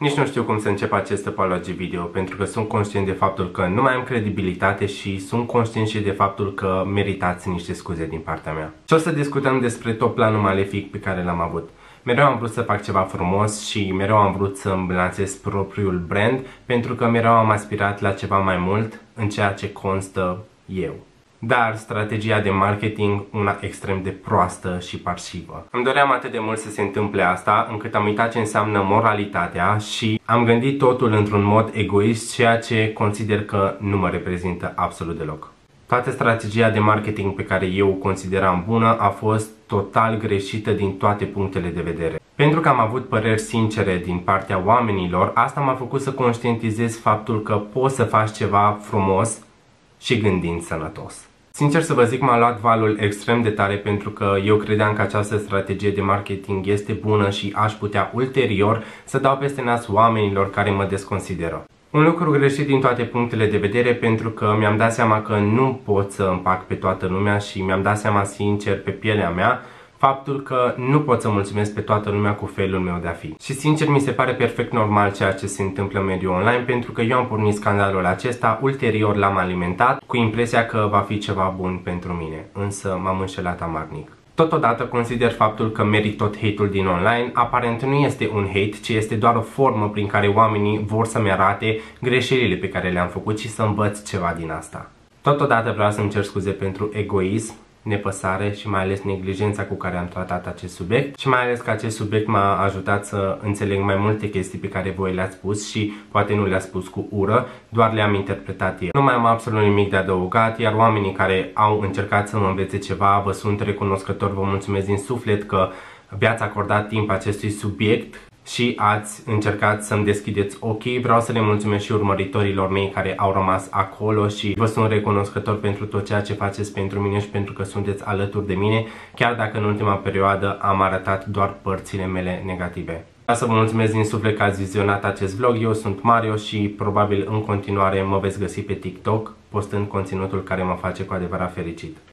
Nici nu știu cum să încep acest apology video, pentru că sunt conștient de faptul că nu mai am credibilitate și sunt conștient și de faptul că meritați niște scuze din partea mea. Și o să discutăm despre tot planul malefic pe care l-am avut. Mereu am vrut să fac ceva frumos și mereu am vrut să îmi lansez propriul brand, pentru că mereu am aspirat la ceva mai mult în ceea ce constă eu. Dar strategia de marketing, una extrem de proastă și parșivă. Îmi doream atât de mult să se întâmple asta, încât am uitat ce înseamnă moralitatea și am gândit totul într-un mod egoist, ceea ce consider că nu mă reprezintă absolut deloc. Toată strategia de marketing pe care eu o consideram bună a fost total greșită din toate punctele de vedere. Pentru că am avut păreri sincere din partea oamenilor, asta m-a făcut să conștientizez faptul că poți să faci ceva frumos și gândind sănătos. Sincer să vă zic, m-a luat valul extrem de tare pentru că eu credeam că această strategie de marketing este bună și aș putea ulterior să dau peste nas oamenilor care mă desconsideră. Un lucru greșit din toate punctele de vedere, pentru că mi-am dat seama că nu pot să împac pe toată lumea și mi-am dat seama sincer pe pielea mea faptul că nu pot să mulțumesc pe toată lumea cu felul meu de a fi. Și sincer mi se pare perfect normal ceea ce se întâmplă în mediul online, pentru că eu am pornit scandalul acesta, ulterior l-am alimentat cu impresia că va fi ceva bun pentru mine, însă m-am înșelat amarnic. Totodată consider faptul că merit tot hate-ul din online. Aparent nu este un hate, ci este doar o formă prin care oamenii vor să-mi arate greșelile pe care le-am făcut și să învăț ceva din asta. Totodată vreau să-mi cer scuze pentru egoism, nepăsare și mai ales neglijența cu care am tratat acest subiect și mai ales că acest subiect m-a ajutat să înțeleg mai multe chestii pe care voi le-ați spus și poate nu le-ați spus cu ură, doar le-am interpretat eu. Nu mai am absolut nimic de adăugat, iar oamenii care au încercat să mă învețe ceva, vă sunt recunoscător, vă mulțumesc din suflet că v-ați acordat timp acestui subiect și ați încercat să-mi deschideți ochii. Vreau să le mulțumesc și urmăritorilor mei care au rămas acolo și vă sunt recunoscător pentru tot ceea ce faceți pentru mine și pentru că sunteți alături de mine, chiar dacă în ultima perioadă am arătat doar părțile mele negative. Vreau să vă mulțumesc din suflet că ați vizionat acest vlog. Eu sunt Mario și probabil în continuare mă veți găsi pe TikTok postând conținutul care mă face cu adevărat fericit.